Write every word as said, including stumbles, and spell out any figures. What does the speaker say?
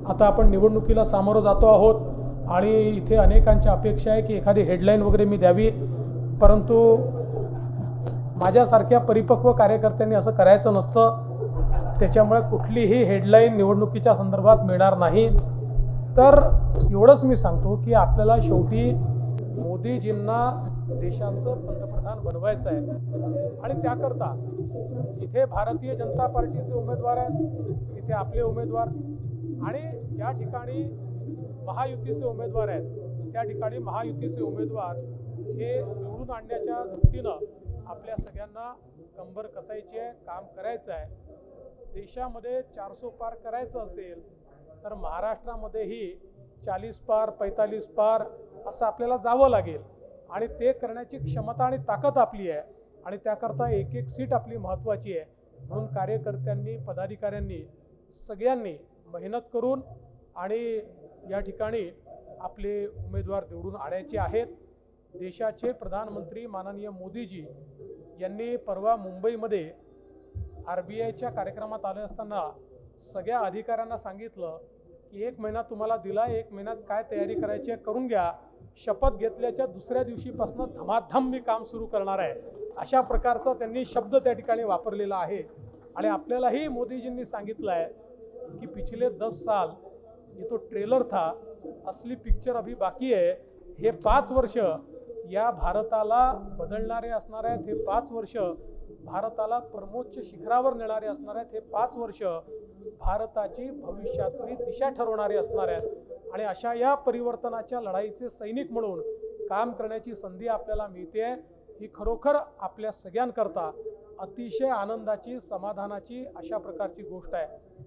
आता आपण निवडणुकीला सामोरं जातो आहोत आणि इथे अनेकांची अपेक्षा आहे की एखादी हेडलाईन वगैरे मी द्यावी, परंतु माझ्यासारख्या परिपक्व कार्यकर्त्यांनी असं करायचं नसतं। त्याच्यामुळे कुठलीही हेडलाईन निवडणुकीच्या संदर्भात मिळणार नाही। तर एवढंच मी सांगतो की आपल्याला शेवटी मोदीजींना देशाचं पंतप्रधान बनवायचं आहे आणि त्याकरता इथे भारतीय जनता पार्टीचे उमेदवार आहेत, इथे आपले उमेदवार आणि ज्या ठिकाणी महायुतीचे उमेदवार आहेत त्या ठिकाणी महायुतीचे उमेदवार हे निवडून आणण्याच्या दृष्टीनं आपल्या सगळ्यांना कंबर कसायची आहे, काम करायचं आहे। देशामध्ये चारसो पार करायचं असेल तर महाराष्ट्रामध्येही चाळीस पार पैंतालीस पार असं आपल्याला जावं लागेल आणि ते करण्याची क्षमता आणि ताकद आपली आहे आणि त्याकरता एक एक सीट आपली महत्त्वाची आहे। म्हणून कार्यकर्त्यांनी, पदाधिकाऱ्यांनी सगळ्यांनी मेहनत करून आणि या ठिकाणी आपले उमेदवार निवडून आणायचे आहेत। देशाचे प्रधानमंत्री माननीय मोदीजी यांनी परवा मुंबईमध्ये आर बी आयच्या कार्यक्रमात आले असताना सगळ्या अधिकाऱ्यांना सांगितलं की एक महिना तुम्हाला दिला, एक महिन्यात काय तयारी करायची आहे करून घ्या, शपथ घेतल्याच्या दुसऱ्या दिवशीपासून धमाधम मी काम सुरू करणार आहे, अशा प्रकारचा त्यांनी शब्द त्या ठिकाणी वापरलेला आहे। आणि आपल्यालाही मोदीजींनी सांगितलं आहे कि पिछले दस साल ये तो ट्रेलर था, असली पिक्चर अभी बाकी है। हे पाच वर्ष या भारताला बदलणारे असणार आहेत, हे पाच वर्ष भारताला परमोच्च शिखरावर नेणारे असणार आहेत, हे पाच वर्ष भारताची भविष्यातली दिशा ठरवणारे असणार आहेत आणि अशा या परिवर्तनाच्या लढाईचे सैनिक म्हणून काम करण्याची संधी आपल्याला मिळते आहे। ही खरोखर आपल्या सगळ्यांकरता अतिशय आनंदाची, समाधानाची अशा प्रकारची गोष्ट आहे।